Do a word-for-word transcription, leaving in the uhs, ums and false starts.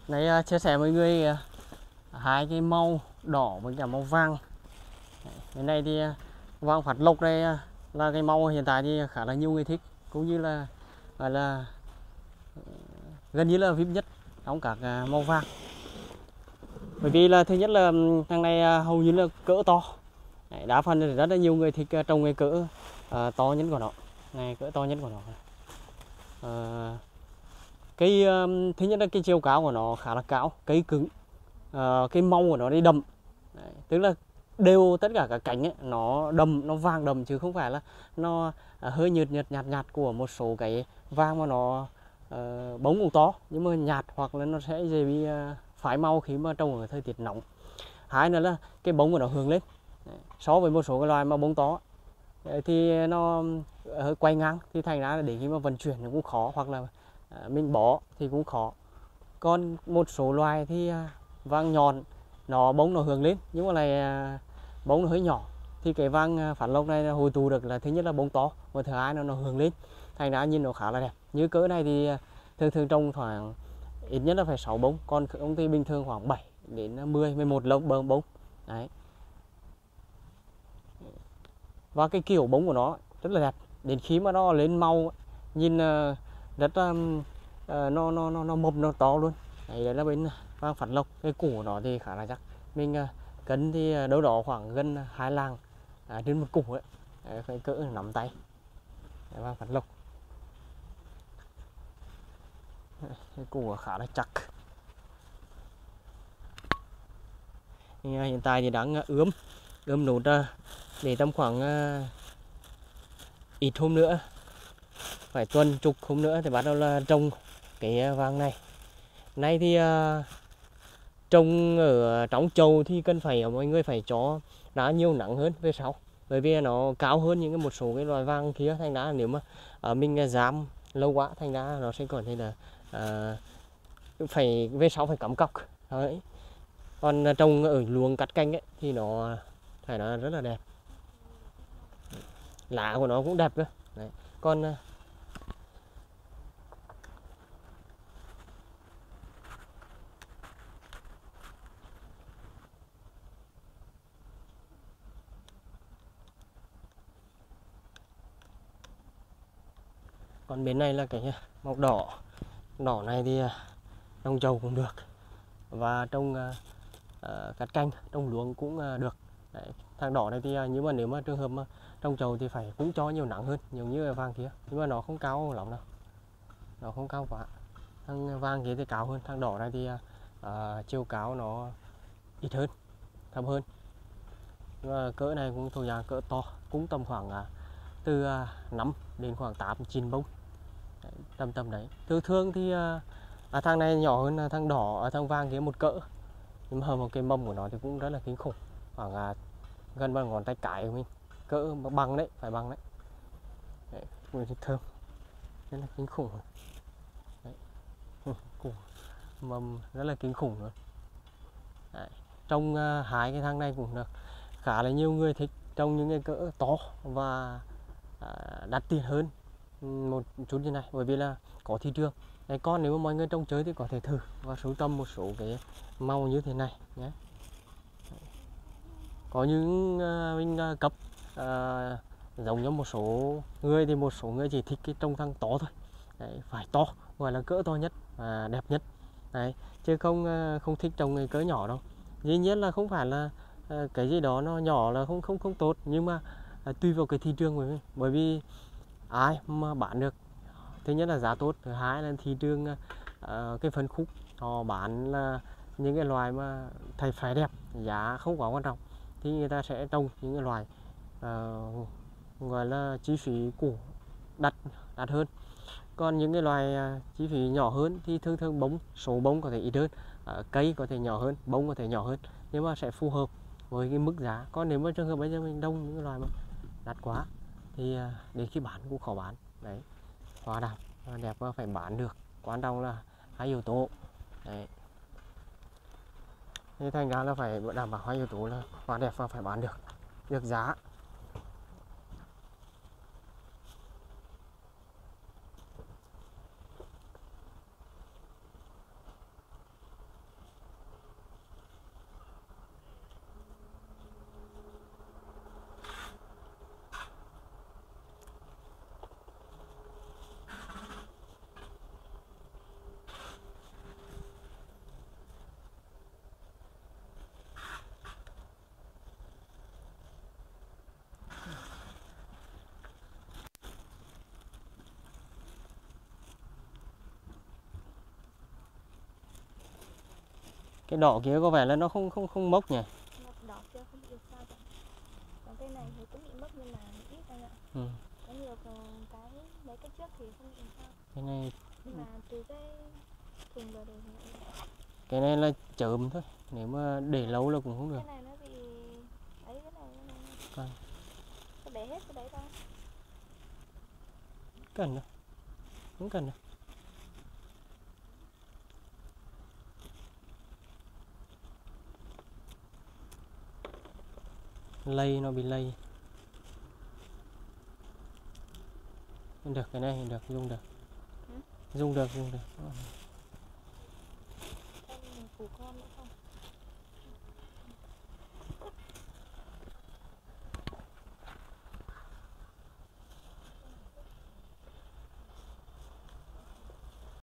Này uh, chia sẻ với người uh, hai cái màu đỏ với cả màu vàng. Cái này thì uh, vàng phát lộc đây uh, là cái màu hiện tại thì khá là nhiều người thích, cũng như là gọi là uh, gần như là vip nhất trong các uh, màu vàng. Bởi vì là thứ nhất là thằng này uh, hầu như là cỡ to. Đấy, đa phần thì rất là nhiều người thích uh, trồng cái cỡ uh, to nhất của nó. Này cỡ to nhất của nó. Uh, Cái um, thứ nhất là cái chiều cao của nó khá là cao, cây cứng, uh, cái màu của nó đi đậm. Đấy, tức là đều tất cả các cánh ấy, nó đậm, nó vàng đậm chứ không phải là nó uh, hơi nhợt nhợt nhạt nhạt của một số cái vàng mà nó uh, bóng cũng to nhưng mà nhạt, hoặc là nó sẽ dễ bị uh, phai màu khi mà trồng ở thời tiết nóng. Hai nữa là cái bóng của nó hướng lên. Đấy, so với một số cái loài mà bóng to thì nó hơi quay ngang, thì thành ra là để khi mà vận chuyển nó cũng khó, hoặc là mình bỏ thì cũng khó. Còn một số loài thì vàng nhọn nó bóng nó hướng lên nhưng mà lại bóng nó hơi nhỏ, thì cái vàng phản lộc này hồi tụ được là thứ nhất là bóng to, và thứ hai là nó hướng lên, thành ra nhìn nó khá là đẹp. Như cỡ này thì thường thường trồng khoảng ít nhất là phải sáu bông, còn công ty bình thường khoảng bảy đến mười mười một lông bông bông đấy. Và cái kiểu bóng của nó rất là đẹp, đến khi mà nó lên màu nhìn rất là uh, nó nó nó nó mập, nó to luôn. Đấy, đấy là bên vàng phản lộc. Cái củ của nó thì khá là chắc, mình uh, cân thì đâu đó khoảng gần hai lạng à, trên một củ ấy. Đấy, phải cỡ nắm tay. Đấy, vàng phản lộc cái củ khá là chắc. thì, uh, hiện tại thì đang uh, ươm ươm nốt uh, để tầm khoảng uh, ít hôm nữa, phải tuần chục hôm nữa thì bắt đầu là trồng cái vàng này. Nay thì uh, trồng ở trong chậu thì cần phải mọi người phải cho nó nhiều nắng hơn về sau, bởi vì nó cao hơn những cái một số cái loài vàng kia, thành ra nếu mà uh, mình giảm lâu quá thành ra nó sẽ còn thể là uh, phải về sau phải cắm cọc đấy. Còn trồng ở luồng cắt canh ấy thì nó phải nó rất là đẹp, lá của nó cũng đẹp cơ đấy. Còn uh, còn bên này là cái màu đỏ. Đỏ này thì trồng trầu cũng được, và trồng uh, uh, cắt canh, trồng luống cũng uh, được. Đấy, thằng đỏ này thì uh, nhưng mà nếu mà trường hợp mà trồng trầu thì phải cũng cho nhiều nắng hơn, giống như vàng kia, nhưng mà nó không cao lắm đâu, nó không cao quá. Thằng vàng kia thì cao hơn, thằng đỏ này thì uh, uh, chiều cao nó ít hơn, thấp hơn. Và cỡ này cũng thuộc dạng cỡ to, cũng tầm khoảng uh, từ uh, năm đến khoảng tám chín bông. Đấy, tầm tầm đấy. Thường thường thì uh, à, thằng này nhỏ hơn là thằng đỏ, à, thằng vàng kia một cỡ, nhưng mà một cái mầm của nó thì cũng rất là kinh khủng, khoảng à, gần bằng ngón tay cái của mình, cỡ bằng đấy, phải bằng đấy. Đấy, mùi thơm rất là kinh khủng. Đấy, củ mầm rất là kinh khủng luôn. Đấy, trồng uh, hai cái thằng này cũng được khá là nhiều người thích, trồng những cái cỡ to và uh, đắt tiền hơn một chút như này, bởi vì là có thị trường. Đấy, còn nếu mà mọi người trồng chơi thì có thể thử và sưu tầm một số cái màu như thế này nhé. Có những uh, mình uh, cấp uh, giống như một số người, thì một số người chỉ thích cái trồng thằng to thôi. Đấy, phải to, gọi là cỡ to nhất và đẹp nhất. Đấy, chứ không uh, không thích trồng cái cỡ nhỏ đâu. Dĩ nhiên là không phải là uh, cái gì đó nó nhỏ là không không không tốt, nhưng mà uh, tùy vào cái thị trường của mình. Bởi vì ai mà bán được, thứ nhất là giá tốt, thứ hai là thị trường uh, cái phân khúc họ bán là những cái loài mà thầy phải đẹp, giá không quá quan trọng, thì người ta sẽ trồng những cái loài uh, gọi là chi phí củ đắt đắt hơn. Còn những cái loài uh, chi phí nhỏ hơn thì thường thường bông, số bông có thể ít hơn, uh, cây có thể nhỏ hơn, bông có thể nhỏ hơn, nhưng mà sẽ phù hợp với cái mức giá. Còn nếu mà trường hợp bây giờ mình đông những cái loài mà đắt quá thì uh, đến khi bán cũng khó bán. Đấy, hoa đẹp, hoa đẹp và phải bán được, quan trọng là hai yếu tố. Đấy, thế thành ra là phải đảm bảo hai yếu tố là hoa đẹp và phải bán được, được giá. Cái đỏ kia có vẻ là nó không không không mốc nhỉ. Ngọc đỏ kia không bị sao cả. Còn cây này thì cũng bị mất nhưng mà ít anh ạ. Ừ. Có nhiều cái mấy cái trước thì không bị sao. Cái này Nhưng mà từ cái thùng vào đây thì cái này là chớm thôi, nếu mà để lâu là cũng không được. cái này nó bị ấy, cái này cái này Vâng. có để hết cái đấy thôi. Cần đâu, không cần đâu. Lây nó bị lây. Được, cái này được, dùng được. Ừ? Dùng được, dùng được. Em mình phủ con nữa không?